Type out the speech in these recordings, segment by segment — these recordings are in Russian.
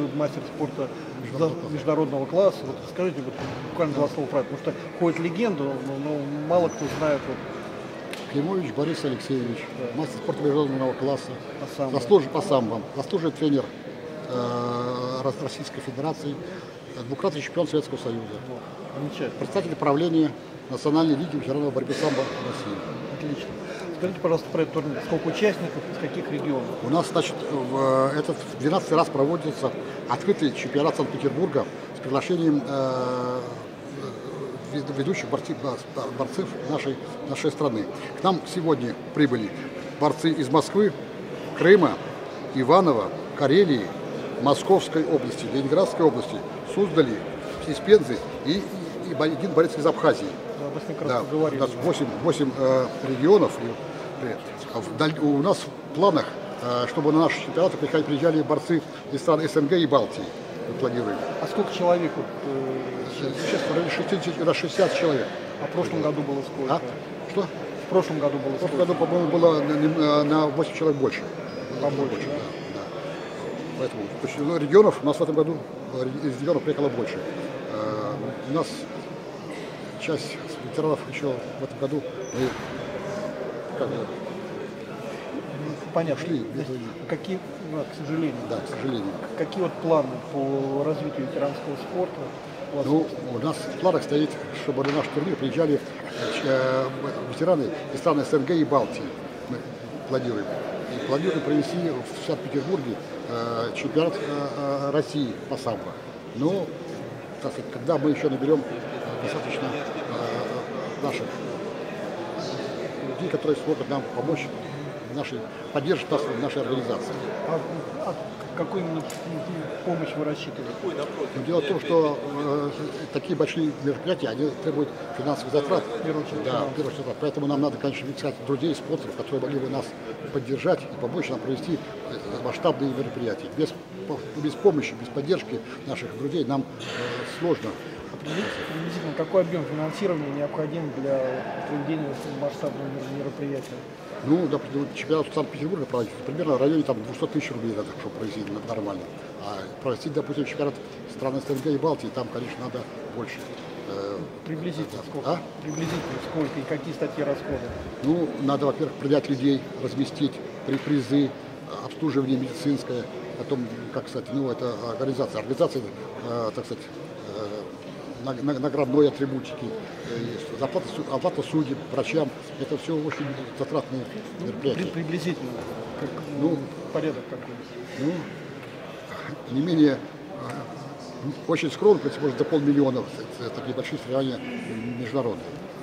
мастер спорта международного класса. Вот скажите вот, буквально два слова про это, потому что ходит легенда, но мало кто знает. Вот. Климович Борис Алексеевич, мастер спорта международного класса, по самбо, заслуженный тренер Российской Федерации, двукратный чемпион Советского Союза, председатель правления Национальной лиги ветеранов борьбы самбо России. Отлично. Скажите, пожалуйста, про этот турнир. Сколько участников, из каких регионов? У нас, значит, этот 12 раз проводится открытый чемпионат Санкт-Петербурга с приглашением ведущих борцов нашей страны. К нам сегодня прибыли борцы из Москвы, Крыма, Иваново, Карелии, Московской области, Ленинградской области, Суздали, из Пензы и один борец из Абхазии. Да, у нас 8 регионов. У нас в планах, чтобы на наши чемпионаты приезжали борцы из стран СНГ и Балтии. Мы планируем. А сколько человек? Сейчас в районе 60 человек. А в прошлом году было сколько? А? Что? В прошлом году было сколько? В прошлом году, по-моему, было на 8 человек больше. Побольше, да? Да. Поэтому регионов у нас в этом году из регионов приехало больше. У нас часть ветеранов еще в этом году понятно. Шли. Какие, к сожалению. Да, к сожалению. Какие вот планы по развитию ветеранского спорта? У нас в планах стоит, чтобы на наш турнир приезжали ветераны из стран СНГ и Балтии. Мы планируем. И планируем провести в Санкт-Петербурге чемпионат России по самбо. Но, так сказать, когда мы еще наберем достаточно наших людей, которые смогут нам помочь, поддерживать нас в нашей организации. А какую именно помощь вы рассчитываете? Но дело в том, что такие большие мероприятия, они требуют финансовых затрат. Поэтому нам надо, конечно, искать друзей, спонсоров, которые могли бы нас поддержать и помочь нам провести масштабные мероприятия. Без помощи, без поддержки наших друзей нам сложно. Приблизительно какой объем финансирования необходим для проведения масштабного мероприятия? Ну, допустим, чемпионат Санкт-Петербурга проводить примерно в районе 200 тысяч рублей надо, чтобы провести нормально. А провести, допустим, чемпионат стран СНГ и Балтии, там, конечно, надо больше. Приблизительно сколько? А? Приблизительно сколько и какие статьи расходов? Ну, надо, во-первых, принять людей, разместить, призы, обслуживание медицинское, потом, как сказать, ну, это организация, так сказать, наградной атрибутики, оплата судеб, врачам. Это все очень затратные мероприятия. Приблизительно. Порядок какой? Ну, не менее, очень скромно, может, до 500 000. Такие большие соревнования международные.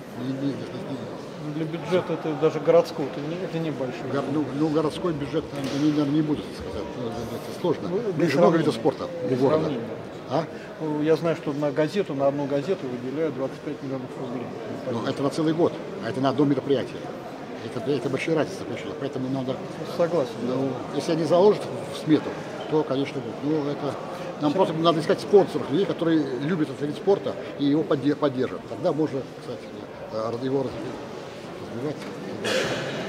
Для бюджета это даже городского, это небольшой. Городской бюджет, наверное, не будет сказать. Это сложно. Мы же много видов спорта у города. А? Я знаю, что на одну газету выделяют 25 миллионов рублей. Но это на целый год, а это на одно мероприятие. Это большая разница, поэтому надо... Согласен. Если они заложат в смету, то, конечно, будет. Нам просто надо искать спонсоров, людей, которые любят этот вид спорта и его поддержат. Тогда можно, кстати, его развивать.